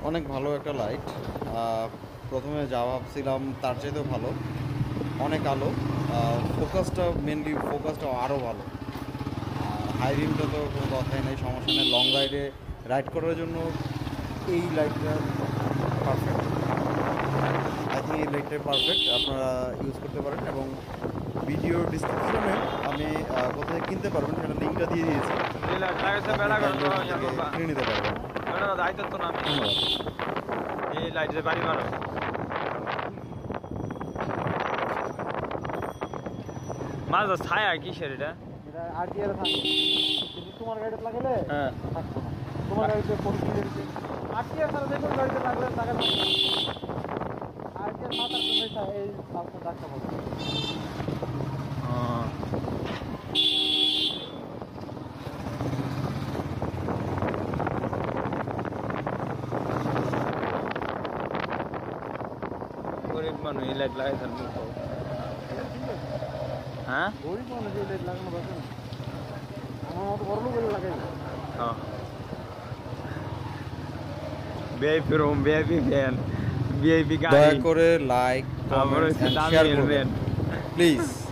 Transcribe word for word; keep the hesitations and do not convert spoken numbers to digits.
অনেক ভালো একটা লাইট। প্রথমে যা ভাবছিলাম তার চাইতেও ভালো, অনেক আলো। ফোকাসটা মেনলি ফোকাসটা আরও ভালো। হাই বিমটা তো কোনো কথাই নেই, সমস্যা নেই। লং রাইডে রাইড করার জন্য এই লাইটটা পারফেক্ট। আই থিঙ্ক এই লাইটটাই পারফেক্ট, আপনারা ইউজ করতে পারেন। এবং ভিডিও ডিসক্রিপশনে আমি কোথায় কিনতে পারবেন সেটা লিঙ্কটা দিয়ে দিয়েছি, কিনে নিতে পারবেন। মাঝে ছায়া কিসের এটা? এটা আরটিআর থাকে, কিন্তু তোমার গাড়িতে লাগালে হ্যাঁ থাকতো না। তোমার গাড়িতে পরিস্থিতি আরটিআর ছাড়া যে কোনো গাড়িতে লাগলে টাকা থাকবে না। আরটিআর মাথার জন্য এই বাসটা ডাক্তার বলে। গরিব মানুষ এই লাইট লাগাই থাকবে। হ্যাঁ গরিব মানুষ এই লাইট লাগানো দরকার না, আমার মতো বড় লোক বলে লাগাই। হ্যাঁ VIP room, VIP fan, VIP গাড়ি। দয়া করে লাইক, কমেন্ট, শেয়ার করবেন প্লিজ।